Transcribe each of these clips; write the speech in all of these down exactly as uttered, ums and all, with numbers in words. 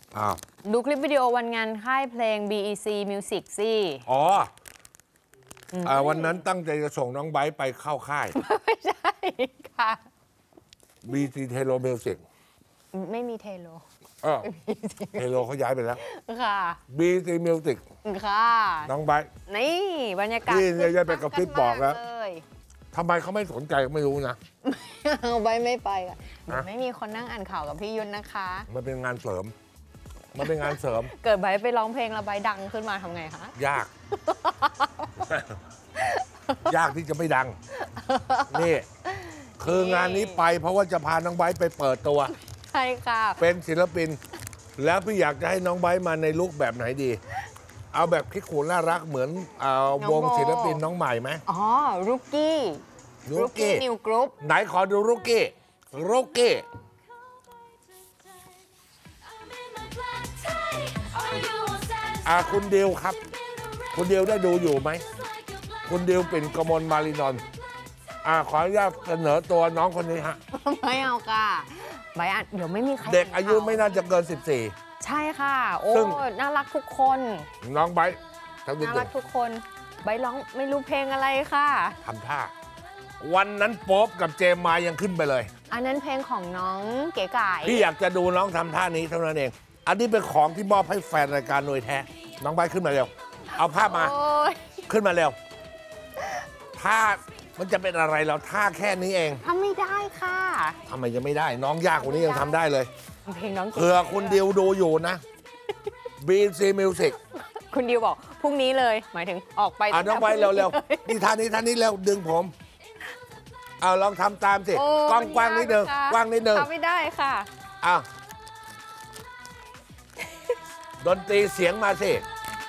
อ้าวดูคลิปวิดีโอวันงานค่ายเพลง บี อี ซี Music สิอ๋ออ่าวันนั้นตั้งใจจะส่งน้องไบร์ทไปเข้าค่ายไม่ใช่ค่ะบี ซี Hello Music ไม่มีเทโลเออเฮโลเขาย้ายไปแล้วค่ะบี ซี Music ค่ะน้องไบร์ทนี่บรรยากาศนี่เนี่ยจะไปกับคลิปบอกแล้วเลยทำไมเขาไม่สนใจไม่รู้นะเอาใบไม่ไปอ่ะเดี๋ยวไม่มีคนนั่งอ่านข่าวกับพี่ยุทธนะคะมันเป็นงานเสริมมันเป็นงานเสริมเกิดใบไปร้องเพลงแล้วใบดังขึ้นมาทำไงคะยาก ยากที่จะไม่ดังนี่คืองานนี้ไปเพราะว่าจะพาน้องไบร์ทไปเปิดตัวใช่ค่ะเป็นศิลปินแล้วพี่อยากจะให้น้องไบร์ทมาในลุคแบบไหนดีเอาแบบคลิกขูน่ารักเหมือนเอาวงศิลปินน้องใหม่ไหมอ๋อรุกกี้รุกกี้นิวกรุ๊ปไหนขอดูรุกกี้รุกกี้อ่าคุณดิวครับคุณดิวได้ดูอยู่ไหมคุณดิวเป็นกมลมารินนท์อ่าขออนุญาตเสนอตัวน้องคนนี้ฮะไม่เอาค่ะใบอ่ะเดี๋ยวไม่มีใครเด็กอายุไม่น่าจะเกินสิบสี่ใช่ค่ะโอ้น่ารักทุกคนน้องไบร์ทน่ารักทุกคนใบร้องไม่รู้เพลงอะไรค่ะทำท่าวันนั้นโป๊ปกับเจมมายังขึ้นไปเลยอันนั้นเพลงของน้องเก๋ไก่พี่อยากจะดูน้องทำท่านี้เท่านั้นเองอันนี้เป็นของที่มอบให้แฟนรายการหน่วยแท้น้องไบร์ทขึ้นมาเร็วเอาภาพมาขึ้นมาเร็วท่ามันจะเป็นอะไรเราท่าแค่นี้เองทำไม่ได้ค่ะทำไมจะไม่ได้น้องยากกว่านี้ยังทำได้เลยเพลงน้องเผื่อคุณดิวดูอยู่นะ บี ซี Music คุณดิวบอกพรุ่งนี้เลยหมายถึงออกไปอ่ะน้องไบร์ทเร็วๆนี่ท่านี้ท่านี้เร็วดึงผมเอาลองทำตามสิกว้างกว้างนิดนึงกว้างนิดนึงทำไม่ได้ค่ะอ้าวดนตรีเสียงมาสิ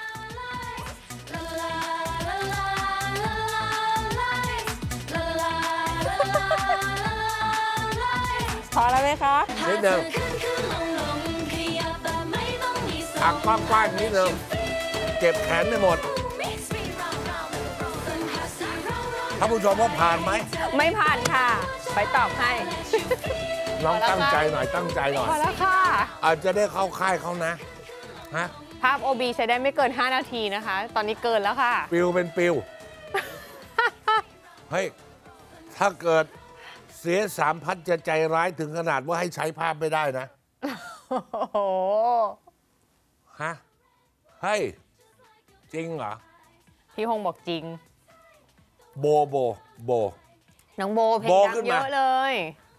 พอแล้วไหมคะนิดนึงอักกว้างๆนิดนึงเก็บแขนไม่หมดท่านผู้ชมว่าผ่านไหมไม่ผ่านค่ะไปตอบให้น้องตั้งใจหน่อยตั้งใจหน่อยพอแล้วค่ะอาจจะได้เข้าค่ายเขานะฮะภาพ โอ บี ใช้ได้ไม่เกินห้านาทีนะคะตอนนี้เกินแล้วค่ะปิวเป็นปิวเฮ้ยถ้าเกิดเสียสามพันจะใจร้ายถึงขนาดว่าให้ใช้ภาพไม่ได้นะโอ้โหฮะเฮ้ยจริงเหรอพี่ฮงบอกจริงโบโบโบน้องโบเพลงดังเยอะเลย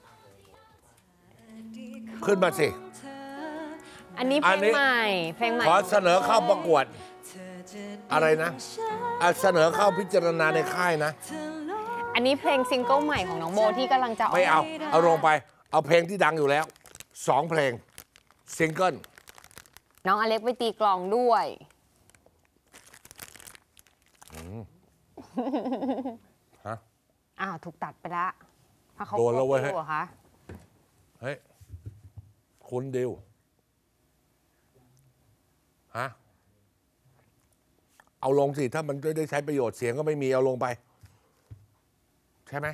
ขึ้นมาสิอันนี้เพลงใหม่เพลงใหม่ขอเสนอเข้าประกวดอะไรนะเสนอเข้าพิจารณาในค่ายนะอันนี้เพลงซิงเกิลใหม่ของน้องโบที่กำลังจะไม่เอาเอาลงไปเอาเพลงที่ดังอยู่แล้วสองเพลงซิงเกิลน้องอเล็กไปตีกลองด้วยฮะอ้าวถูกตัดไปแล้วถ้าเขาโดนแล้วเว้ยเหรอคะเฮ้ยคุณดิวฮะเอาลงสิถ้ามันได้ใช้ประโยชน์เสียงก็ไม่มีเอาลงไปใช่ไหม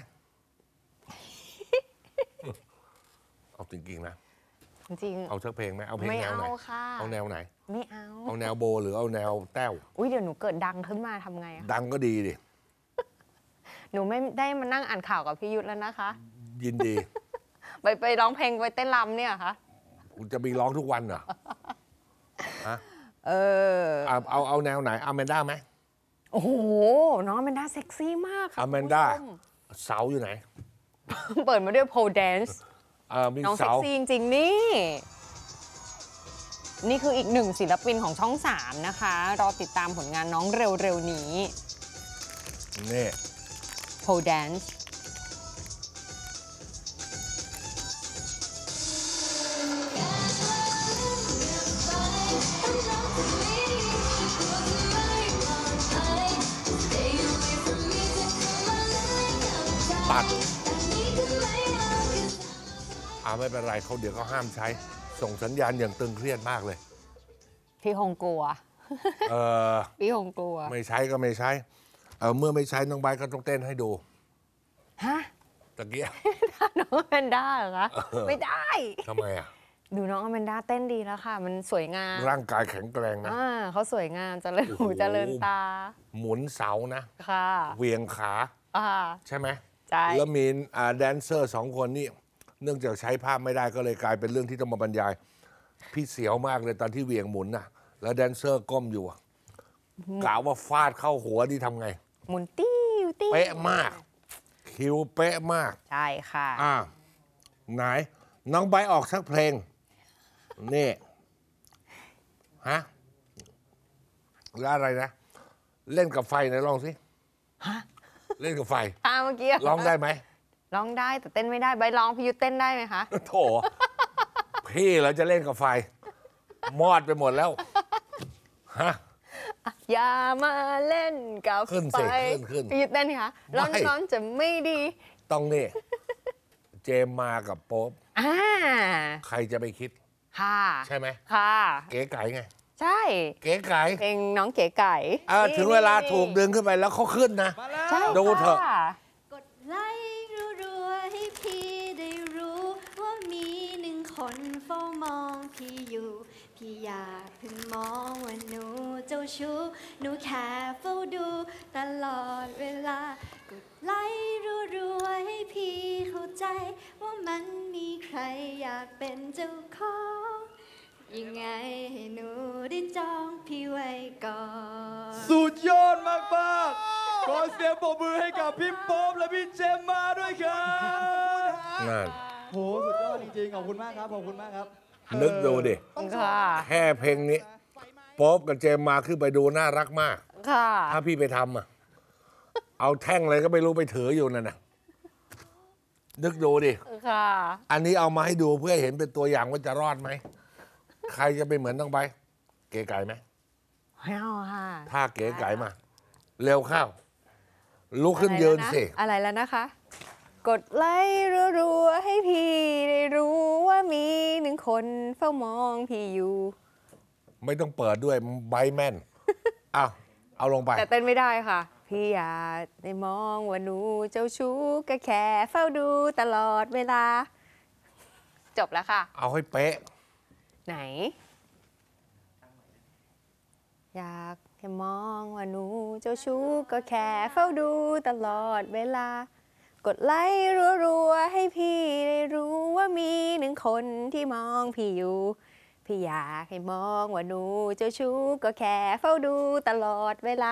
เอาจริงๆนะจริงเอาสักเพลงไหมเอาเพลงแนวไหนเอาแนวไหนไม่เอาเอาแนวโบหรือเอาแนวแต้วอุ้ยเดี๋ยวหนูเกิดดังขึ้นมาทำไงดังก็ดีดิหนูไม่ได้มานั่งอ่านข่าวกับพี่ยุทธแล้วนะคะยินดีไปไปร้องเพลงไปเต้นรำเนี่ยคะคุณจะมีร้องทุกวันเหรอฮะเออเอาเอาเอาแนวไหนอแมนด้าไหมโอ้โหน้องอแมนด้าเซ็กซี่มากค่ะอแมนด้าเสาอยู่ไหนเปิดมาด้วยโพลแดนซ์น้องเซ็กซี่จริงๆนี่นี่คืออีกหนึ่งศิลปินของช่องสามนะคะรอติดตามผลงานน้องเร็วๆนี้นี่โพลแดนซ์ตัดอ่าไม่เป็นไรเขาเดี๋ยวเขาห้ามใช้ส่งสัญญาณอย่างตึงเครียดมากเลยพี่ฮงกลัวเออพี่ฮงกลัวไม่ใช้ก็ไม่ใช้เออเมื่อไม่ใช้น้องไบร์ทก็ต้องเต้นให้ดูฮะตะเกียบน้องแพนด้าเหรอคะไม่ได้ทำไมอ่ะดูน้องอแมนด้าเต้นดีแล้วค่ะ มันสวยงามร่างกายแข็งแกร่งนะอ่าเขาสวยงามเจริญหูโอ้โหเจริญตาหมุนเสานะค่ะเหวียงขาอ่าใช่ไหมใช่แล้วมีอ่าแดนเซอร์สองคนนี่เนื่องจากใช้ภาพไม่ได้ก็เลยกลายเป็นเรื่องที่ต้องมาบรรยาย พี่เสียวมากเลยตอนที่เหวียงหมุนน่ะ แล้วแดนเซอร์ก้มอยู่อะกะว่าฟาดเข้าหัวนี่ทำไงหมุนติ้วติ้วเป๊ะมาก คิวเป๊ะมากใช่ค่ะอ่าไหน น้องไบร์ทออกสักเพลง นี่ฮะแล้วอะไรนะ เล่นกับไฟไหนลองสิฮะเล่นกับไฟตามเมื่อกี้ะร้องได้ไหมร้องได้แต่เต้นไม่ได้ใบร้องพี่ยุทธเต้นได้ไหมคะโถพี่เราจะเล่นกับไฟ มอดไปหมดแล้วฮะอย่ามาเล่นกับขึ้นไฟสิขึ้นขึ้นพี่ยุทธเต้นสิคะร้อนไม่ร้อนจะไม่ดีต้องนี่ เจมมากับโป๊ปอ่าใครจะไปคิดค่ะใช่ไหมค่ะเก๋ไก่ไงใช่เก๋ไก่เพลงน้องเก๋ไก่อ่านี่ถึงเวลานี่ถูกดึงขึ้นไปแล้วเขาขึ้นนะใช่ดูเถอะค่กดไลค์รัวๆให้พี่ได้รู้ว่ามีหนึ่งคนเฝ้ามองพี่อยู่ พี่อยากเพิ่งมองว่าหนูเจ้าชู้หนูแค่เฝ้าดูตลอดเวลากดไลค์รัวๆให้พี่เข้าใจ ว่ามันมีใครอยากเป็นเจ้าของยังไงให้หนูได้จองพี่ไว้ก่อนสุดยอดมากมากๆขอเสียงปรบมือให้กับพี่โป๊ปและพี่เจมมาด้วยครับนั่นโหสุดยอดจริงๆ ขอบคุณมากครับ ขอบคุณมากครับนึกดูดิค่ะแค่เพลงนี้ โป๊ปกับเจมมาขึ้นไปดูน่ารักมากค่ะถ้าพี่ไปทำอ่ะ เอาแท่งอะไรก็ไม่รู้ไปถืออยู่นั่นน่ะ นึกดูดิค่ะอันนี้เอามาให้ดูเพื่อให้เห็นเป็นตัวอย่างว่าจะรอดไหม ใครจะไปเหมือนต้องไป เก๋ไก่ไหมไม่เอาค่ะถ้าเก๋ไก่มา เร็วเข้า ลุกขึ้นยืนสิอะไรแล้วนะคะ กดไลค์รัวๆให้พี่ได้รู้ว่ามีหนึ่งคนเฝ้ามองพี่อยู่ไม่ต้องเปิดด้วยใบแม่นเอาเอาลงไปแต่เต้นไม่ได้ค่ะ พี่อยากได้มองว่าหนูเจ้าชู้ก็แค่เฝ้าดูตลอดเวลา จบแล้วค่ะเอาให้เป๊ะไหน อยากแค่มองว่าหนูเจ้าชู้ก็แค่เฝ้าดูตลอดเวลา กดไลค์รัวๆให้พี่ได้รู้ว่ามีหนึ่งคนที่มองพี่อยู่ พี่อยากให้มองว่าหนูเจ้าชู้ก็แค่เฝ้าดูตลอดเวลา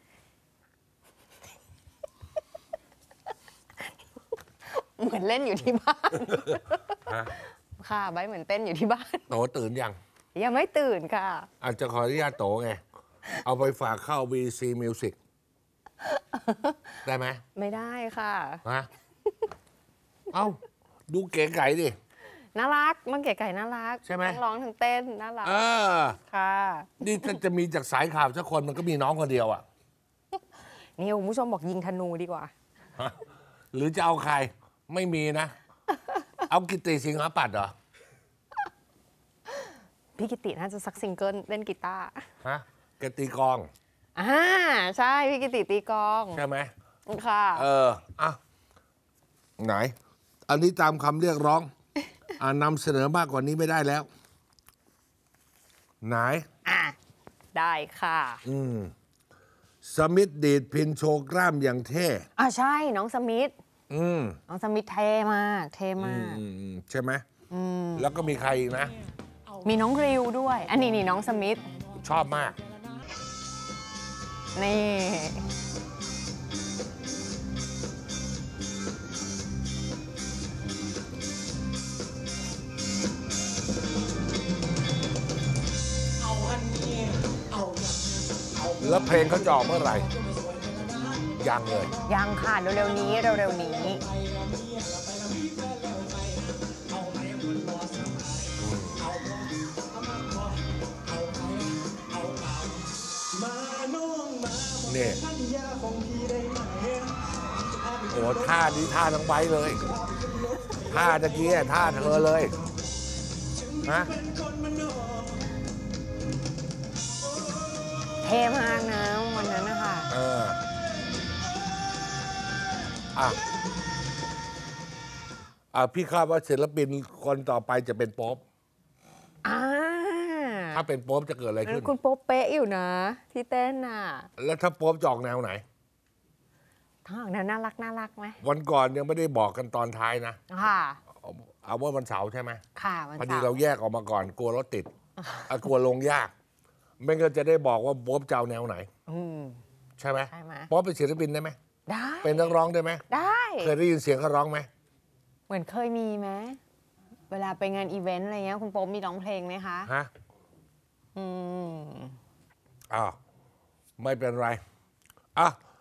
เหมือนเล่นอยู่ที่บ้านฮะค่ะใบเหมือนเต้นอยู่ที่บ้านโตตื่นยังยังไม่ตื่นค่ะอาจจะขออนุญาตโตไง เอาไปฝากเข้า วี ซี Music ได้ไหมไม่ได้ค่ะฮะ เอ้า ดูเก๋ไก่ดิน่ารักน้องเก๋ไก่น่ารักใช่ไหมทั้งร้องทั้งเต้นน่ารักเออค่ะนี่ถ้าจะมีจากสายข่าวสักคนมันก็มีน้องคนเดียวอ่ะนี่คุณผู้ชมบอกยิงธนูดีกว่าฮะหรือจะเอาใคร ไม่มีนะ เอากิตติสิงหาปัตย์เหรอพี่กิติน่าจะสักซิงเกิลเล่นกีตาร์ฮะแกตีกลองอ่าใช่พี่กิติตีกลองใช่ไหมค่ะเออ อ่ะ ไหน อันนี้ตามคำเรียกร้อง อ่านำเสนอมากกว่านี้ไม่ได้แล้ว ไหนอ่ะ ได้ค่ะอืม สมิธดีดพินโชว์กล้ามอย่างเท่อ่ะใช่น้องสมิธอืมน้องสมิธเท่มาก เท่อืมาม กอืมอืมใช่ไหมอืมแล้วก็มีใครอีกนะมีน้องริวด้วย อันนี้นี่น้องสมิธชอบมากนี่แล้วเพลงเขาจะออกเมื่อไหร่ ยังเลยยังค่ะเร็วๆนี้เร็วๆนี้นี่โอ้ท่านี้ท่าน้องไบร์ทเลย ท่าตะกี้อะท่าเธอเลยฮะเท่มากนะวันนั้นนะคะเออ อ่ะ อ่ะ พี่คาดว่าศิลปินคนต่อไปจะเป็นโป๊ปอ่าถ้าเป็นโป๊ปจะเกิดอะไรขึ้นคุณโป๊ปเป๊ะอยู่นะ ที่เต้นน่ะแล้วถ้าโป๊ปจะออกแนวไหนทั้งหมดน่ารักน่ารักไหมวันก่อนยังไม่ได้บอกกันตอนท้ายนะค่ะเอาเอาว่าวันเสาร์ใช่ไหมค่ะวันพอเสาดีร์เราแยกออกมาก่อนกลัวรถติดอ่ะกลัวลงยากไม่งั้นจะได้บอกว่าโป๊ปจะเอาแนวไหนอืมใช่ไหมใช่ไหมโป๊ปเป็นศิลปินได้ไหมได้เป็นนักร้องได้ไหมได้เคยได้ยินเสียงเขาร้องไหมเหมือนเคยมีไหมเวลาไปงานอีเวนต์อะไรเงี้ยคุณโป๊ปมีร้องเพลงไหมคะฮะอืมอ้าวไม่เป็นไรอ่ะ